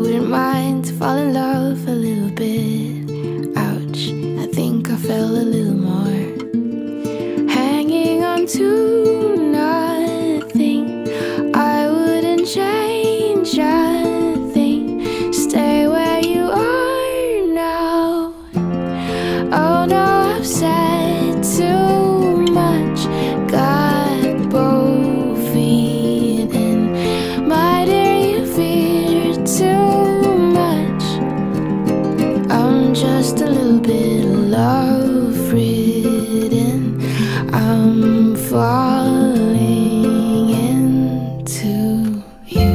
wouldn't mind to fall in love a little bit. Ouch, I think I fell a little more. Hanging on to nothing, I wouldn't change a thing. Stay where you are now. Oh no, I've said too much, got both feet in. My dear, you fear too much. I'm just a little bit love-ridden. I'm falling into you.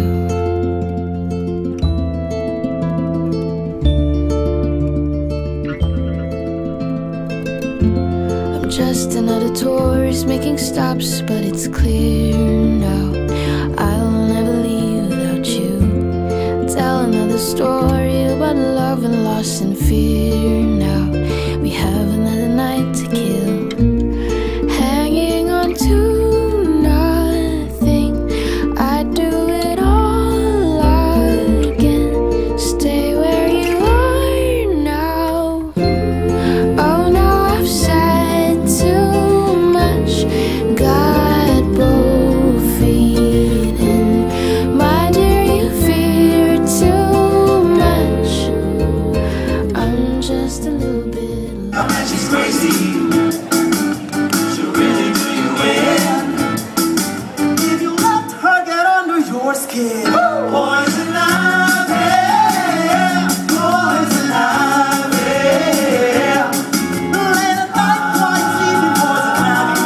I'm just another tourist making stops, but it's clear now I'll never leave without you. Tell another story about love and loss and fear now. We have another night to kill. Hanging on to nothing, I'd do it all again. Stay where you are now. Oh no, I've said too much, got both feet in. My dear, you fear too much. I'm just a little bit Oh man, she's crazy. She'll really do you in. If you let her get under your skin. Poison ivy, poison ivy. Late at night, white sleeping poison ivy.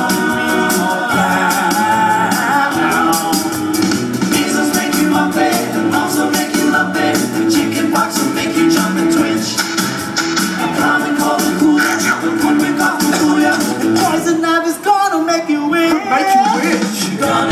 Measles make you up and also make you love it. Chicken pox will make you jump and twitch. Common cold and cool, but put me cough and cool ya. Poison ivy's gonna make you itch. Make you itch. Gonna.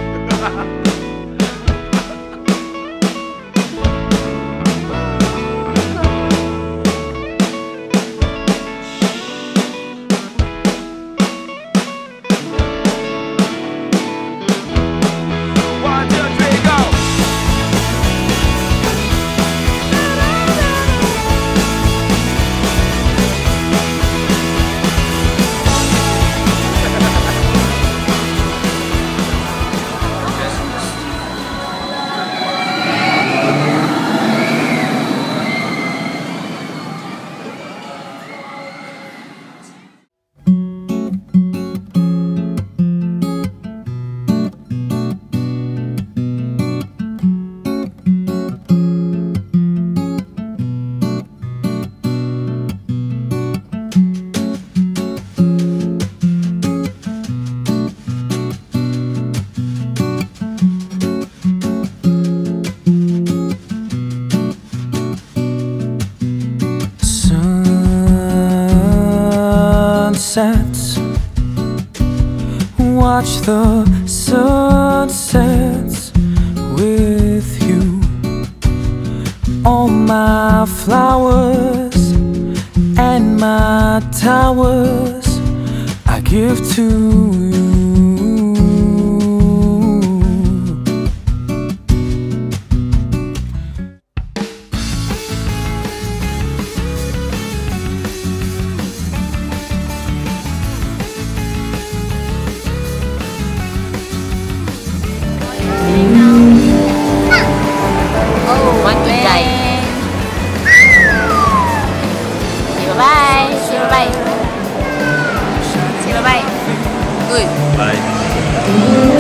Sunsets, watch the sunsets with you. All my flowers and my towers I give to you. Quán chuột chày. Bye bye. Say bye bye. Say bye bye. Good. Bye.